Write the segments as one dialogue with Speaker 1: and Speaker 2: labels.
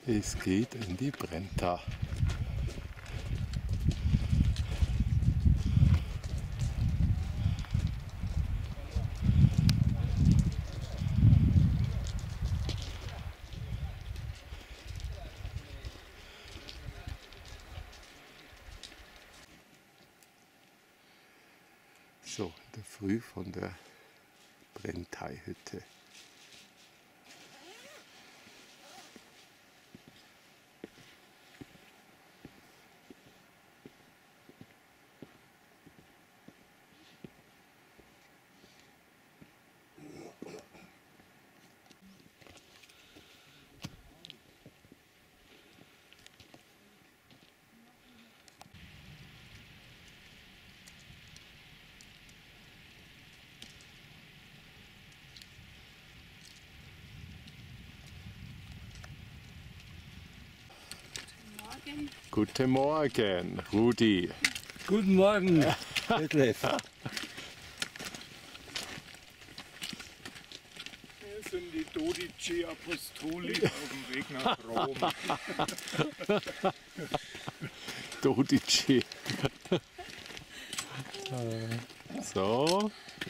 Speaker 1: Es geht in die Brenta. So, in der Früh von der Brenteihütte. Guten Morgen, Rudi.
Speaker 2: Guten Morgen, Detlef.
Speaker 3: Das sind die Dodici Apostoli auf dem Weg nach Rom.
Speaker 1: Dodici. So.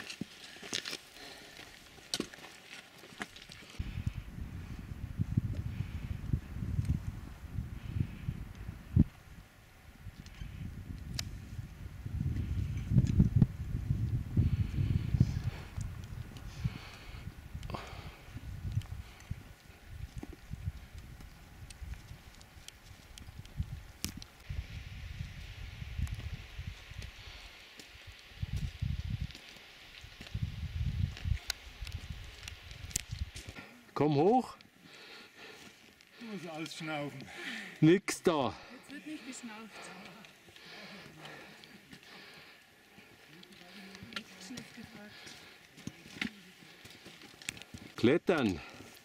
Speaker 1: Komm hoch.
Speaker 3: Ich muss alles schnaufen.
Speaker 1: Nix da.
Speaker 4: Jetzt wird nicht geschnauft. Schlecht gefragt.
Speaker 1: Klettern.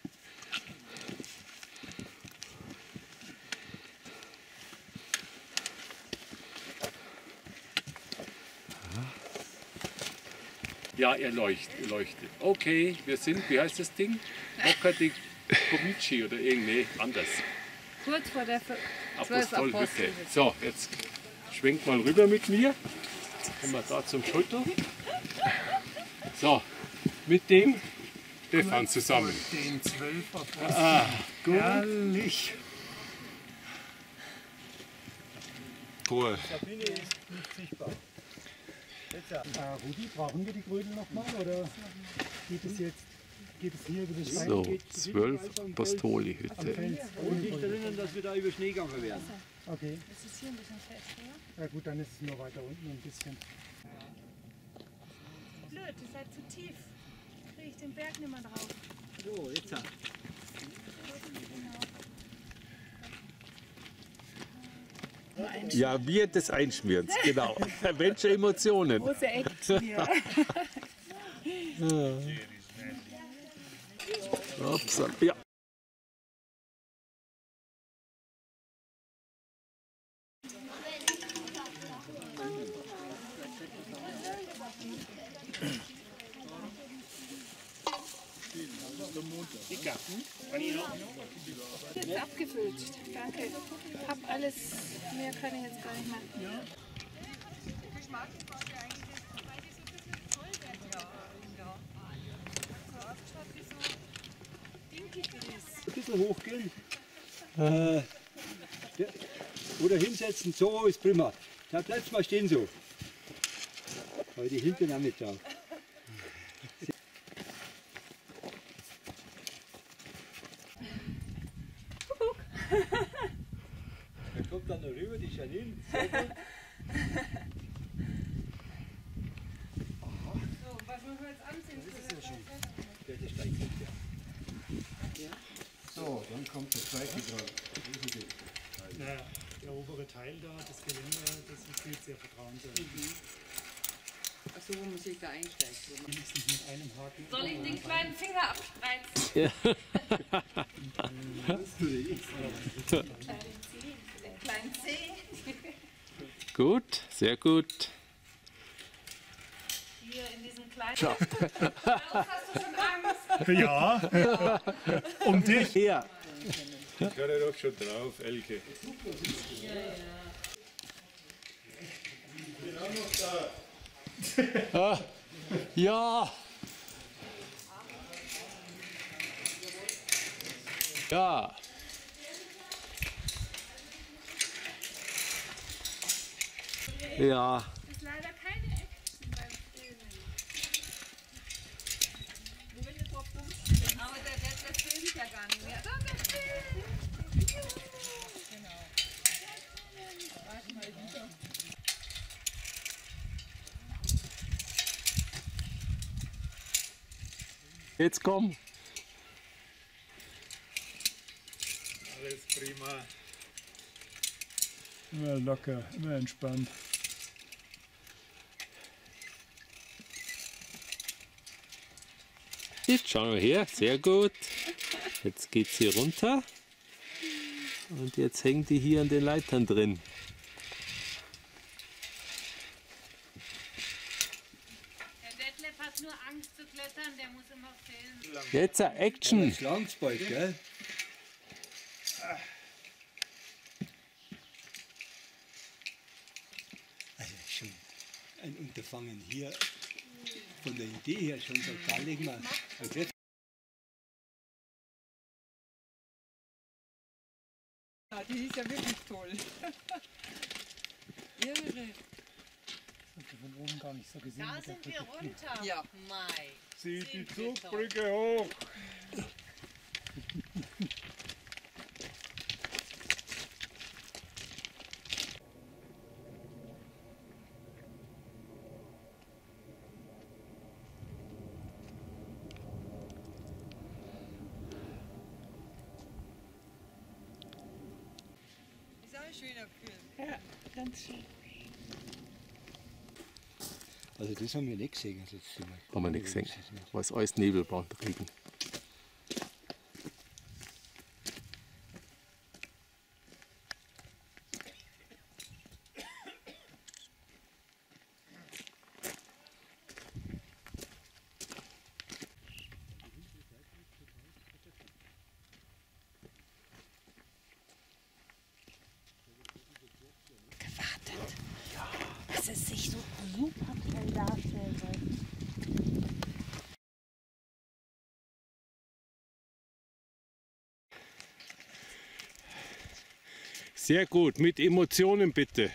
Speaker 1: Ja, er leuchtet. Okay, wir sind, wie heißt das Ding? Rocca di Comici oder irgendwie anders.
Speaker 4: Kurz vor der
Speaker 1: Apostolhütte. So, jetzt schwenkt mal rüber mit mir. Kommen wir da zum Schulter. So, mit dem Stefan zusammen.
Speaker 3: Den 12 Apostel.
Speaker 1: Ah, gut.
Speaker 3: Herrlich.
Speaker 1: Cool.
Speaker 2: Sabine ist nicht sichtbar. Rudi, brauchen wir die Grünen nochmal oder geht es hier über das
Speaker 1: So, 12 Apostoli-Hütte.
Speaker 2: Und nicht erinnern, dass wir da über Schnee gegangen wären. Okay,
Speaker 4: Das ist hier ein bisschen fest, oder?
Speaker 2: ja gut, dann ist es nur weiter unten ein bisschen.
Speaker 4: Blöd, ihr seid zu tief. Kriege ich den Berg nicht mehr drauf.
Speaker 2: So, jetzt.
Speaker 1: Ja, wir des Einschmierens, genau. Welche Emotionen?
Speaker 4: Große Action hier.
Speaker 1: Upsala. Ja.
Speaker 4: Jetzt abgefüllt. Danke. Hab alles. Mehr kann ich jetzt gar nicht machen.
Speaker 2: Ein bisschen hochgehen. Oder hinsetzen, so ist prima. Da bleibst mal stehen so. Weil die hinten auch nicht da. Da kommt dann noch rüber die Janine.
Speaker 4: So, was müssen wir jetzt anziehen?
Speaker 2: Das ist ja schön. Der steigt nicht, ja. So, dann kommt der zweite dran.
Speaker 3: Naja, der obere Teil da, das Geländer, das ist viel sehr vertrauenswürdig.
Speaker 5: Achso, wo man sich da einsteigt.
Speaker 3: Wenigstens mit einem Haken.
Speaker 4: Soll ich den kleinen Finger abspreizen? Den kleinen Zeh.
Speaker 1: Gut, sehr gut.
Speaker 4: Hier in diesem kleinen. Hast du schon Angst?
Speaker 3: Ja, um dich.
Speaker 1: Ja. Ich kann ja doch schon drauf, Elke. Ah, ja! Ja! Ja!
Speaker 4: ist leider keine Action beim Filmen.
Speaker 5: Aber der filmt ja gar nicht mehr. Doch, der filmt. Genau. Warte mal wieder.
Speaker 1: Jetzt komm!
Speaker 3: Alles prima. Immer locker, immer entspannt.
Speaker 1: Jetzt schauen wir her, sehr gut. Jetzt geht sie runter. Und jetzt hängt die hier an den Leitern drin.
Speaker 6: Der Detlef hat nur Angst zu klettern, der muss immer filmen.
Speaker 1: Jetzt Action!
Speaker 2: Schlangen's bald, gell? Also schon ein Unterfangen hier, von der Idee her schon so, da legen wir ein Kletter.
Speaker 5: Ja, die ist ja wirklich toll. Irre.
Speaker 3: Von oben gar nicht so gesehen.
Speaker 6: Da sind wir runter.
Speaker 5: Ja.
Speaker 6: Mai.
Speaker 3: Zieh die
Speaker 6: Sind wir
Speaker 3: Zugbrücke hoch.
Speaker 5: Ist auch ein schöner Film.
Speaker 4: Ja, ganz schön.
Speaker 2: Also das haben wir nicht gesehen. Also das sind
Speaker 1: Haben wir nicht gesehen. War es alles Nebelbahn, Regen.
Speaker 6: Dass es sich so super toll darstellen soll.
Speaker 1: Sehr gut, mit Emotionen bitte.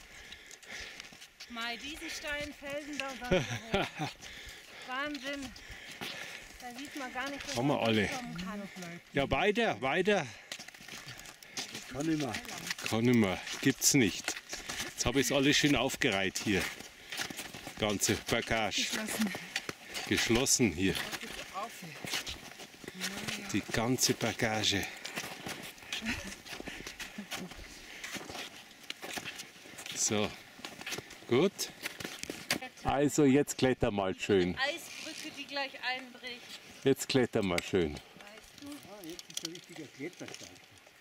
Speaker 6: Mai, diese steilen Felsen da sonst hoch. Wahnsinn. Da sieht man gar nicht, dass
Speaker 1: Haben wir
Speaker 6: man
Speaker 1: alle.
Speaker 6: durchkommen kann.
Speaker 1: Ja, weiter, weiter.
Speaker 2: Kann nicht mehr.
Speaker 1: Kann nicht mehr, gibt's nicht. Jetzt habe ich es alles schön aufgereiht hier. Ganze Bagage. Geschlossen hier. Die ganze Bagage. So, gut. Also jetzt kletter mal schön.
Speaker 6: Eisbrücke, die gleich einbricht.
Speaker 1: Jetzt kletter mal schön.
Speaker 2: Ah, jetzt ist ein richtiger Klettersteig.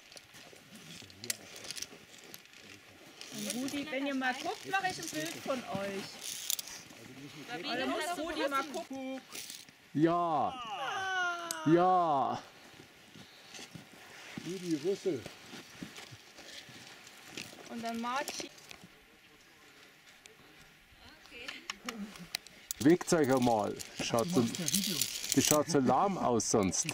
Speaker 7: Rudi, wenn ihr mal guckt, mache ich ein Bild von euch. Also muss Rudi mal gucken.
Speaker 1: Ja. Ja.
Speaker 2: Rudi Russel.
Speaker 7: Und dann Marci.
Speaker 1: Bewegt euch einmal. Das schaut so lahm aus sonst.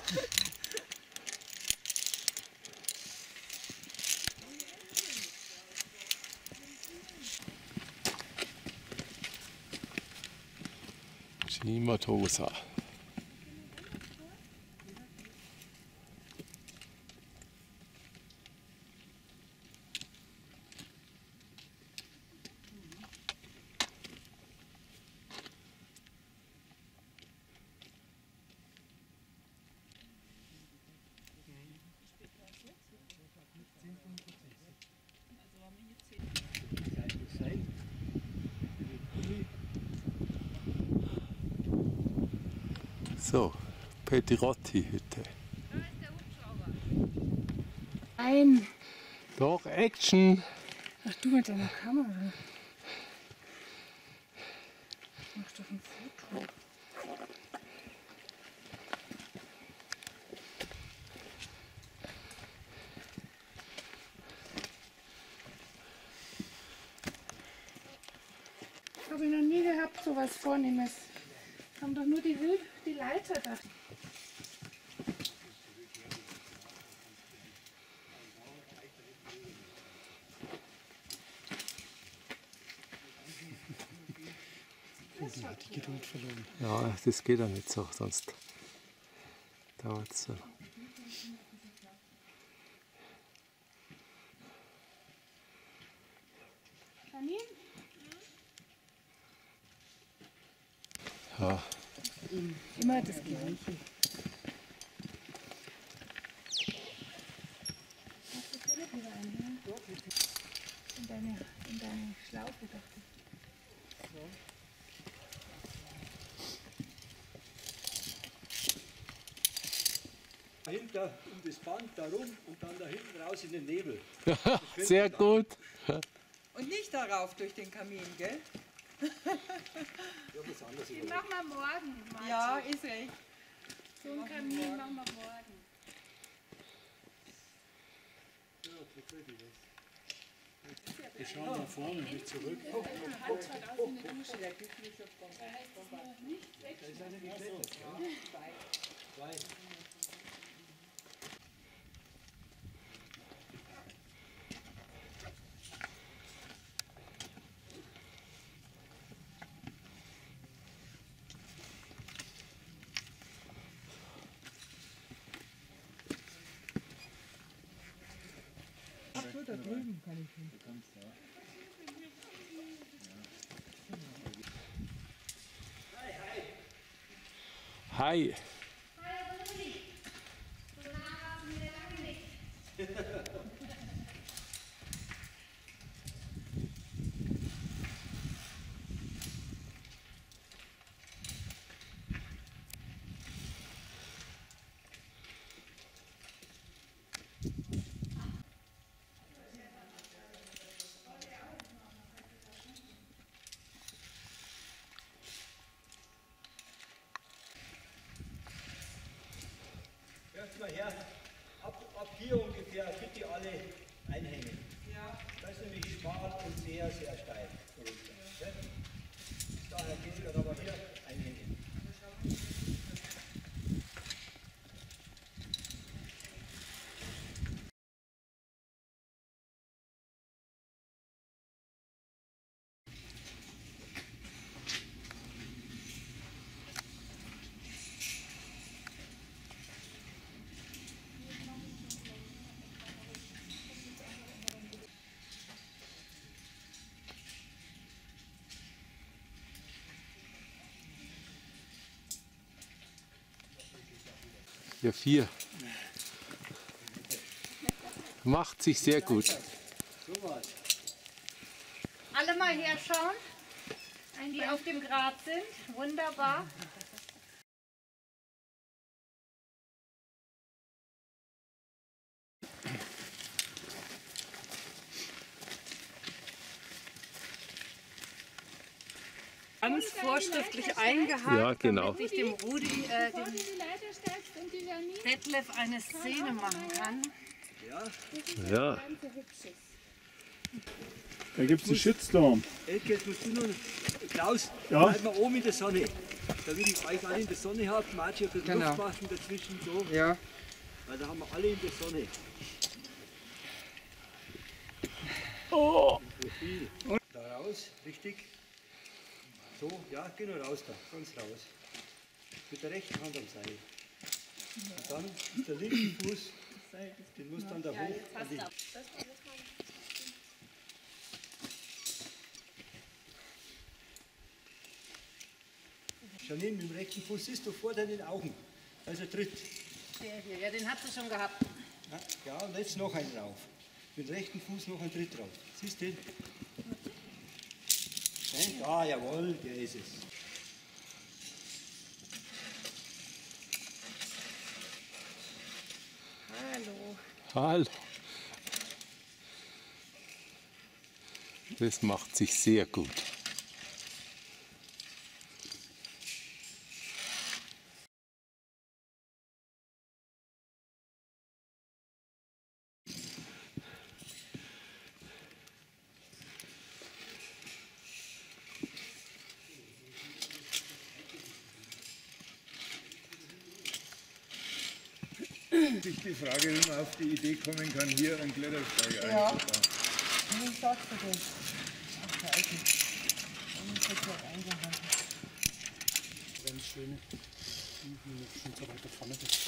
Speaker 1: Shimatosa. So, Petirotti-Hütte.
Speaker 4: Nein.
Speaker 1: Doch, Action!
Speaker 4: Ach du mit deiner Kamera. Mach doch ein Foto. was Vornehmes. Haben doch nur die Leiter da.
Speaker 3: Die Geduld verloren.
Speaker 1: Ja, das geht ja nicht so, sonst dauert es so.
Speaker 4: Janine?
Speaker 1: Ja.
Speaker 4: Immer das Gleiche. Hast du Philipp wieder einen? In deine Schlaufe dachte ich.
Speaker 2: Dahinter um das Band da rum und dann da hinten raus in den Nebel.
Speaker 1: Sehr gut.
Speaker 7: Und nicht darauf durch den Kamin, gell?
Speaker 2: Ja, was anderes
Speaker 4: Den machen wir morgen. Martin.
Speaker 7: Ja, ist recht.
Speaker 4: So einen Kamin machen wir morgen.
Speaker 3: Wir schauen nach vorne, nicht zurück.
Speaker 4: Hand schaut aus wie eine Dusche.
Speaker 7: Da drüben kann ich hin.
Speaker 1: Hi.
Speaker 2: Hört mal her, ab hier ungefähr bitte alle einhängen.
Speaker 7: Ja.
Speaker 2: Das ist nämlich schmal und sehr, sehr steil. Ja. Daher geht es aber hier einhängen.
Speaker 1: Ja, 4. Macht sich sehr gut.
Speaker 6: Alle mal herschauen, die auf dem Grat sind. Wunderbar. Ganz vorschriftlich eingehakt,
Speaker 1: Ja, genau.
Speaker 6: damit ich dem Rudi,
Speaker 4: Bevor du die Leiter stellst und die Janine,
Speaker 6: Detlef eine Szene machen kann.
Speaker 1: Ja.
Speaker 4: ganz so hübsches.
Speaker 3: Da gibt es einen Shitstorm.
Speaker 2: Elke, jetzt musst du noch, Klaus,
Speaker 3: Ja?
Speaker 2: bleib mal oben in der Sonne. Damit ich euch alle in der Sonne habe, Marci ein bisschen Luft machen dazwischen so.
Speaker 7: Ja.
Speaker 2: Weil da haben wir alle in der Sonne.
Speaker 1: Oh.
Speaker 2: Da raus, richtig. So, ja, genau raus da, ganz raus. Mit der rechten Hand am Seil. Und dann ist der linke Fuß, den muss dann da hoch. An die Janine, mit dem rechten Fuß siehst du vor deinen Augen. Also Tritt.
Speaker 6: Der hier, ja, den hat sie schon gehabt.
Speaker 2: Ja, und jetzt noch einen drauf. Mit dem rechten Fuß noch einen Tritt drauf. Siehst du den? Ah, jawohl, der ist es.
Speaker 6: Hallo.
Speaker 1: Hallo. Das macht sich sehr gut.
Speaker 8: sich die Frage, wie man auf die Idee kommen kann, hier einen Klettersteig einzubauen.
Speaker 7: Wie sagst du das? Ach, der Alte.
Speaker 3: Ganz schöne, die schon so weiter vorne ist.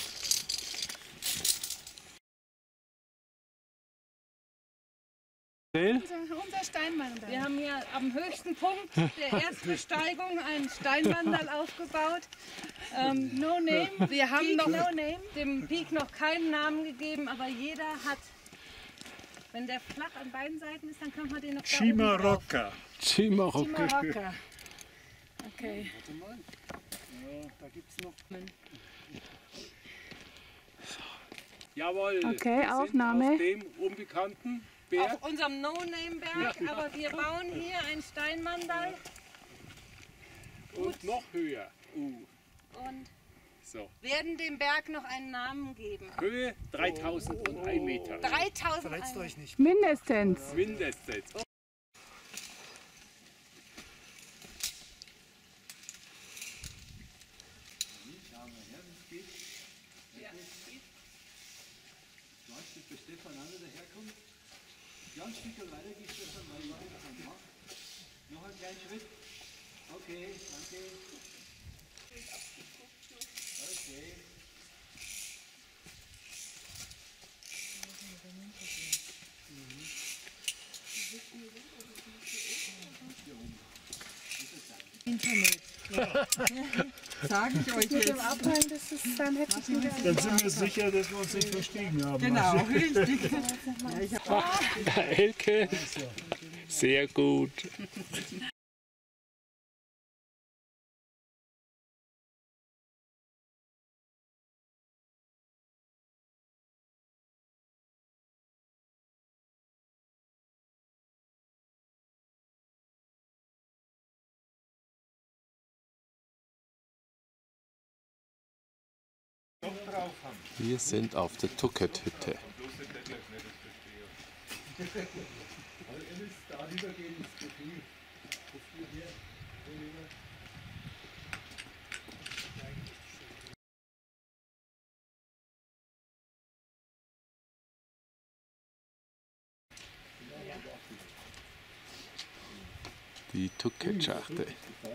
Speaker 4: Unser Steinwandel.
Speaker 6: Wir haben hier am höchsten Punkt der Erstbesteigung ein Steinwandel aufgebaut.
Speaker 4: No Name.
Speaker 6: Wir haben noch
Speaker 4: No Name.
Speaker 6: dem Peak noch keinen Namen gegeben, aber jeder hat, wenn der flach an beiden Seiten ist, dann kann man den noch da oben drauf.
Speaker 3: Chimarocca.
Speaker 1: Chimarocca.
Speaker 4: Chimarocca. Okay.
Speaker 3: Warte mal. Ja, da gibt es noch.
Speaker 1: Jawohl.
Speaker 4: Okay,
Speaker 1: wir sind
Speaker 4: Aufnahme.
Speaker 1: auf dem unbekannten Berg.
Speaker 6: Auf unserem No-Name-Berg, aber wir bauen hier ein Steinwandel
Speaker 1: Und noch höher.
Speaker 6: und
Speaker 1: So.
Speaker 6: werden dem Berg noch einen Namen geben.
Speaker 1: Höhe 3001 Meter.
Speaker 6: 3000
Speaker 3: Verletzt euch nicht.
Speaker 4: Mindestens.
Speaker 1: Mindestens.
Speaker 2: Bis Stefan Ander daherkommt. Ganz Stück weiter geht Stefan weiter. Noch einen kleinen Schritt. Okay, danke. Okay.
Speaker 7: Internet. Sag ich euch jetzt.
Speaker 4: Abhang, das ist, dann hätte ich wieder.
Speaker 3: Dann sind wir sicher, dass wir uns nicht verstiegen haben.
Speaker 7: Genau, richtig.
Speaker 1: Elke. Sehr gut. Wir sind auf der Tucket-Hütte. Die Tucket-Schachtel.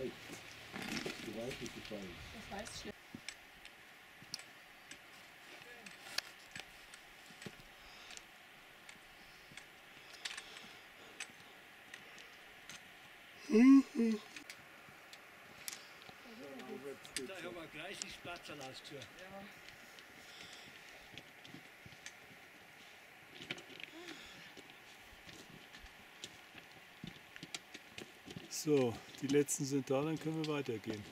Speaker 2: Da haben wir gleich die Platzerl ausgesucht.
Speaker 3: So, die letzten sind da, dann können wir weitergehen.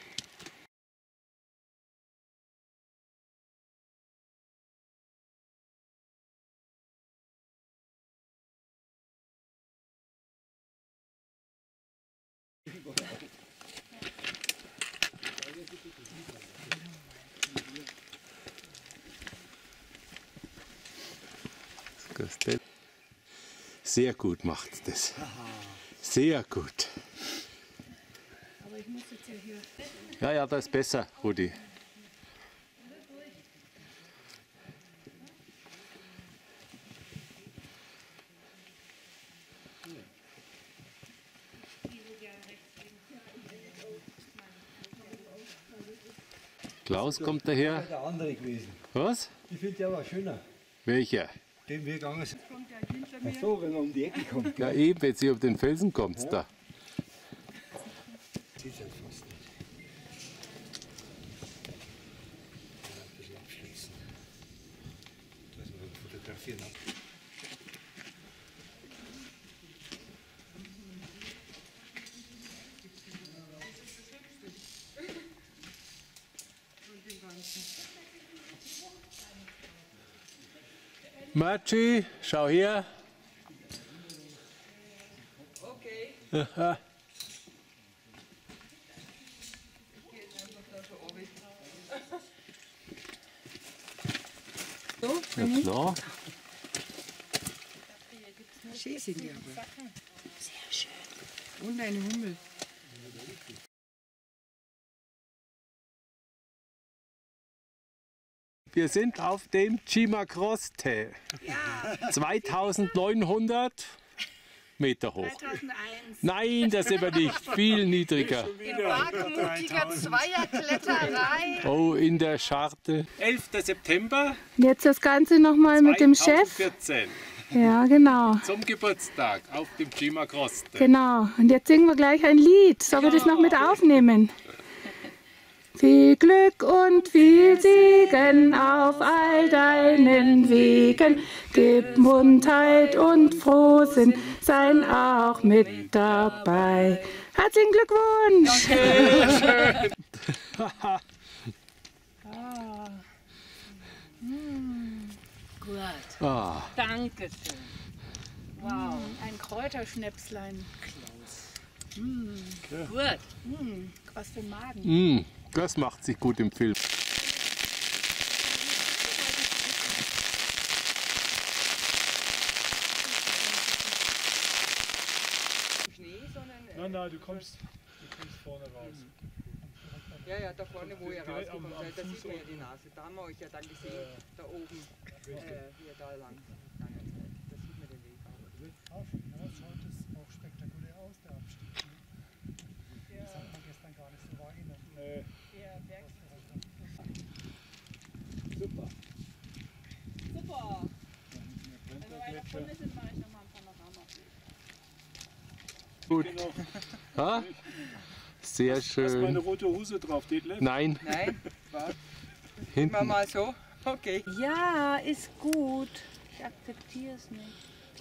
Speaker 1: Sehr gut macht das. Sehr gut.
Speaker 4: Aber ich muss jetzt ja hier.
Speaker 1: Ja, ja, das ist besser, Rudi. Klaus kommt daher.
Speaker 2: Der andere gewesen.
Speaker 1: Was?
Speaker 2: Ich finde der war schöner,
Speaker 1: Welcher?
Speaker 2: den wir gegangen sind. Ach so, wenn man um die Ecke kommt.
Speaker 1: Ja, eben, jetzt hier auf den Felsen kommt's da.
Speaker 2: Sieht halt fast nicht. Ja, ein bisschen abschließen. Dass wir fotografieren ab.
Speaker 1: Matschi, schau her.
Speaker 7: Okay.
Speaker 1: Aha.
Speaker 7: So,
Speaker 1: Ja, klar.
Speaker 7: schön sind die aber. Sehr schön. Und eine Hummel.
Speaker 1: Wir sind auf dem Cima-Croste. 2900 Meter hoch.
Speaker 4: 2001.
Speaker 1: Nein, das sind wir nicht. Viel niedriger.
Speaker 4: In wagemutiger Zweierkletterei.
Speaker 1: Oh, in der Scharte. 11. September
Speaker 4: Jetzt das Ganze nochmal mit dem Chef.
Speaker 1: 2014.
Speaker 4: Ja, genau.
Speaker 1: Zum Geburtstag auf dem Cima-Croste.
Speaker 4: Genau. Und jetzt singen wir gleich ein Lied. Sollen wir das noch mit aufnehmen? Viel Glück und viel Segen auf all deinen Wegen. Gib Mundheit und Frohsinn, sein auch mit dabei. Herzlichen Glückwunsch!
Speaker 1: Danke, schön.
Speaker 6: Gut.
Speaker 1: Ah.
Speaker 6: Dankeschön. Wow.
Speaker 4: Ein Kräuterschnäpslein.
Speaker 6: Gut.
Speaker 4: Was für ein Magen.
Speaker 1: Das macht sich gut im Film.
Speaker 3: Nein, du kommst vorne raus.
Speaker 9: Ja, da vorne, wo ihr rausgekommen seid, da sieht man ja die Nase. Da haben wir euch ja dann gesehen, da oben, wie ihr da lang gegangen seid. Da sieht man den Weg auch.
Speaker 3: Ja, schaut es auch spektakulär aus, der Abstieg. Das hat man gestern gar nicht so wahrgenommen.
Speaker 1: Super.
Speaker 7: Super. Wenn wir weiter vorne sind, mache ich nochmal ein Panorama.
Speaker 1: Gut. Ha? Sehr
Speaker 3: Hast du meine
Speaker 1: schön.
Speaker 3: rote Hose drauf, Detlef?
Speaker 1: Nein,
Speaker 9: Nein, warte.
Speaker 1: hinten.
Speaker 9: Immer mal so. Okay.
Speaker 6: Ja, ist gut. Ich akzeptiere es nicht.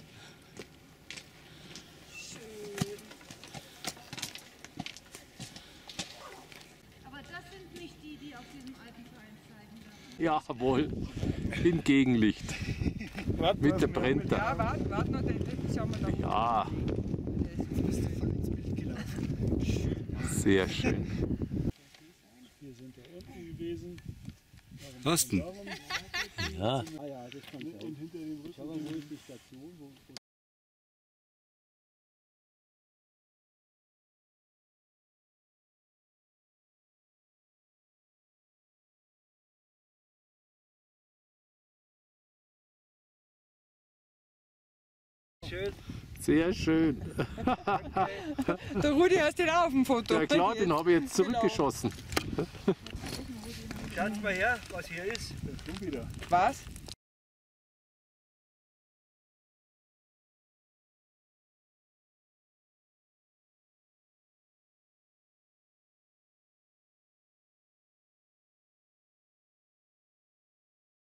Speaker 4: Aber das sind nicht die, die auf diesem alten Vereinszeichen
Speaker 1: Jawohl. Im Gegenlicht. Mit der Brenta.
Speaker 9: Ja, warte noch, den schauen wir doch.
Speaker 1: Ja, sehr schön.
Speaker 3: Wir sind da unten gewesen.
Speaker 1: Thorsten. Ja.
Speaker 3: Und hinter dem Rücken wo ist die Station.
Speaker 2: Schön.
Speaker 1: Sehr schön.
Speaker 9: Der Rudi, hast den auf dem Foto.
Speaker 1: Ja klar, den habe ich jetzt zurückgeschossen.
Speaker 2: Schaut mal her, was hier ist.
Speaker 3: Du wieder.
Speaker 9: Was?